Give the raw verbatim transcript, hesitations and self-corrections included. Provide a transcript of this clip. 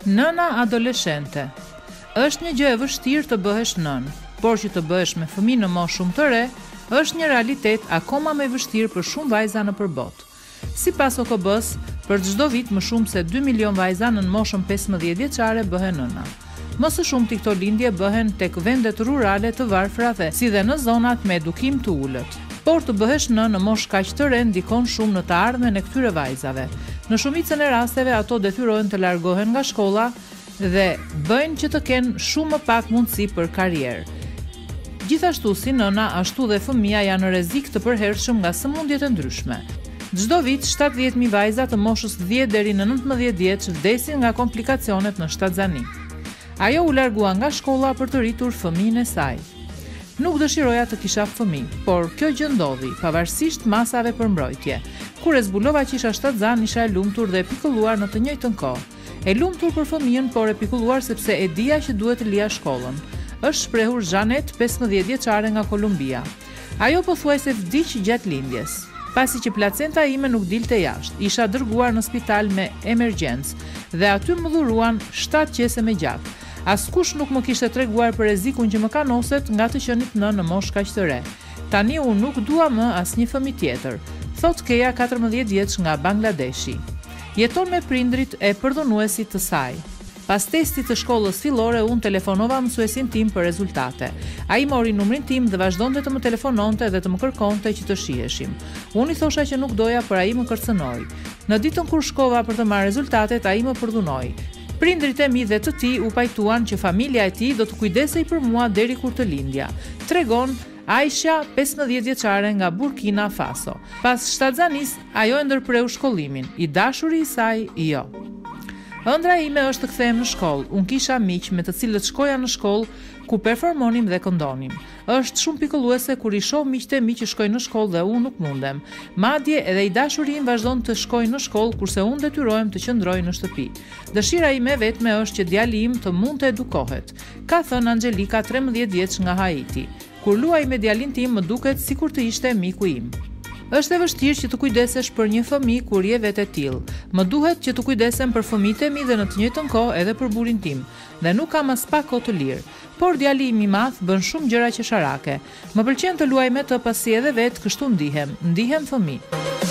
Nëna adoleshente. Është një gjë e vështirë të bëhesh nën, por që të bëhesh me fëmijë në moshë shumë të re, është një realitet akoma më i vështirë për shumë vajza nëpër botë. Sipas O K B-s, për çdo vit më shumë se dy milion vajza në moshën pesëmbëdhjetë vjeçare bëhen nëna. Më së shumti këto lindje bëhen tek vendet rurale të varfra dhe si dhe në zonat me edukim të ulët. Por të bëhesh nën në moshë kaq të re ndikon shumë në të ardhmen e këtyre vajzave. Në shumicën e rasteve ato detyrohen të largohen nga shkolla dhe bëjnë që të kenë shumë më pak mundësi për karrierë. Gjithashtu si nëna, ashtu dhe fëmia janë në rrezik të përhershëm nga sëmundjet e ndryshme. Çdo vit shtatëdhjetë mijë vajza të moshës dhjetë deri në nëntëmbëdhjetë vjeç vdesin nga komplikacionet në shtatzani. Ajo u largua nga shkolla për të rritur fëmijën e saj. Nuk dëshiroja të kisha fëmijë, por kjo gjë ndodhi, pavarësisht masave për mbrojtje. Kur e zbulova që isha shtatzan, isha e lumtur dhe e pikulluar në të njëjtën kohë. E lumtur për fëmijën, por e pikulluar sepse e dija që duhet të lija shkollën. Është shprehur Janet, pesëmbëdhjetë vjeçare nga Kolumbia. Ajo pothuajse vdiq gjatë lindjes. Pasi që placenta ime nuk dilte jashtë, isha dërguar në spital me emergjencë dhe aty më dhuruan shtatë qese me gjak. Askush nuk më kishte treguar për rrezikun që më kanoset nga të qenit nën në moshë kaq të re. Tani unë nuk dua më asnjë fëmijë tjetër, thot Keja, katërmbëdhjetë vjeç nga Bangladeshi. Jeton me prindrit e përdhunuesit të saj. Pas testit të shkollës fillore, unë telefonova mësuesin tim për rezultate. Ai mori numrin tim dhe vazhdonte të më telefononte dhe të më kërkonte që të shiheshim. Unë i thosha që nuk doja, por ai më kërcënoi. Në ditën kur shkova për të marrë rezultatet, ai më përdhunoi. Prindrit e mi dhe të tij u pajtuan që familja e tij do të kujdesej për mua deri kur të lindja. Tregon Aisha, pesëmbëdhjetë vjeçare nga Burkina Faso. Pas shtatzanis, ajo e ndërpreu shkollimin, i dashuri i saj jo. Ëndra ime është të kthehem në shkollë. Unë kisha miq me të cilët shkoja në shkollë ku performonim dhe këndonim. Është shumë pikolluese kur i shoh miqtë e mi që shkojnë në shkollë dhe unë nuk mundem. Madje edhe i dashuri im vazhdon të shkojë në shkollë kurse unë detyrohem të qëndroj në shtëpi. Dëshira ime vetme është që djali im të mund të edukohet, ka thënë Angelika, trembëdhjetë vjeç nga Haiti. Kur luaj me djalin tim më duket sikur të ishte miku im. Është e vështirë që të kujdesesh për një fëmijë kur je vetë e tillë. Më duhet që të kujdesem për fëmijët e mi dhe në të njëjtën kohë edhe për burrin tim, dhe nuk kam as pak kohë të lirë. Por djali im i madh bën shumë gjëra qesharake. Më pëlqen të luaj me të pasi edhe vetë kështu ndihem, ndihem fëmijë.